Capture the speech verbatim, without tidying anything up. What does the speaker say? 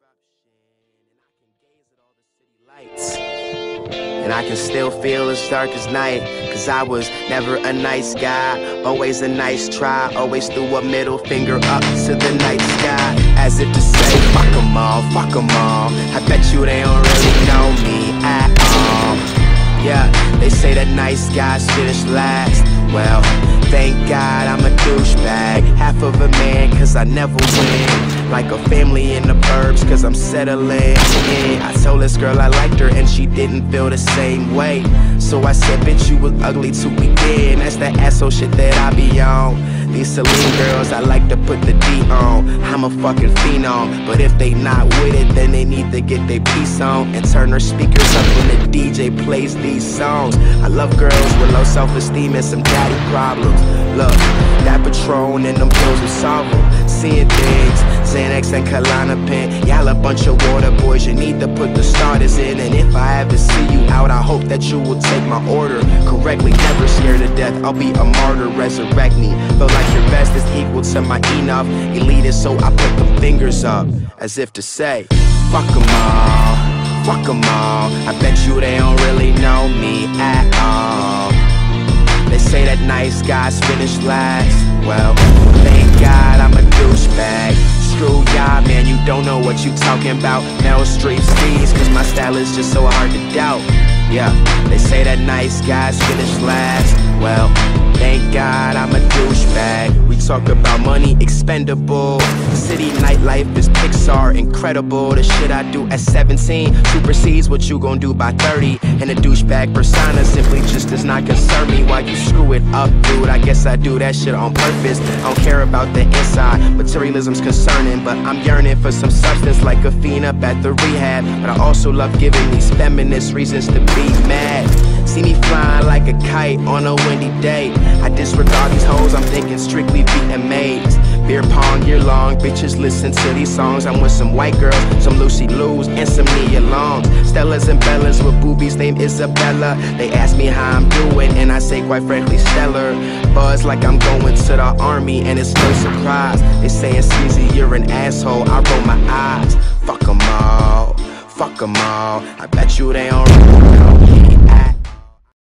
and I can gaze at all the city lights, and I can still feel as dark as night. Cause I was never a nice guy, always a nice try, always threw a middle finger up to the night sky, as if to say, fuck them all, fuck them all. I bet you they don't really know me at all. Yeah, they say that nice guys finish last. Well, thank God I'm a douchebag, half of a man cause I never win, like a family in the burbs cause I'm settling in. I told this girl I liked her and she didn't feel the same way, so I said, bitch, you was ugly to begin. That's that asshole shit that I be on. These Celine girls, I like to put the D on. I'm a fucking phenom, but if they not with it, then they need to get their piece on and turn their speakers up when the D J plays these songs. I love girls with low self-esteem and some daddy problems. Look, that Patron and them pills will solve them. Seeing things, Xanax and Klonopin, y'all a bunch of water boys, you need to put the starters in. And if I ever see you out, I hope that you will take my order correctly. Never scared to death, I'll be a martyr, resurrect me. Feel like your best is equal to my enough. Elitist, so I put the fingers up, as if to say, fuck them all, fuck them all. I bet you they don't really know me at all. They say that nice guys finish last. Well, thank God I'm a douchebag. Screw y'all, man, you don't know what you talking about. Mel Street Steez, cause my style is just so hard to doubt. Yeah, they say that nice guys finish last. Well, thank God I'm a douchebag. We talk about money, expendable. City nightlife is Pixar, incredible. The shit I do at seventeen supersedes what you gon' do by thirty. And a douchebag persona simply just does not concern me. Why you screw it up, dude? I guess I do that shit on purpose. I don't care about the inside, materialism's concerning, but I'm yearning for some substance like a fiend up at the rehab. But I also love giving these feminists reasons to be mad. See me flying like a kite on a windy day. I disregard these hoes, I'm thinking strictly beating maids. Beer pong year long, bitches listen to these songs. I'm with some white girls, some Lucy Lou's, and some Nia Longs. Stellas and Bellas with boobies named Isabella. They ask me how I'm doing, and I say quite frankly stellar. Buzz like I'm going to the army, and it's no surprise. They say it's easy, you're an asshole, I roll my eyes. Fuck them all, fuck them all. I bet you they don't really know me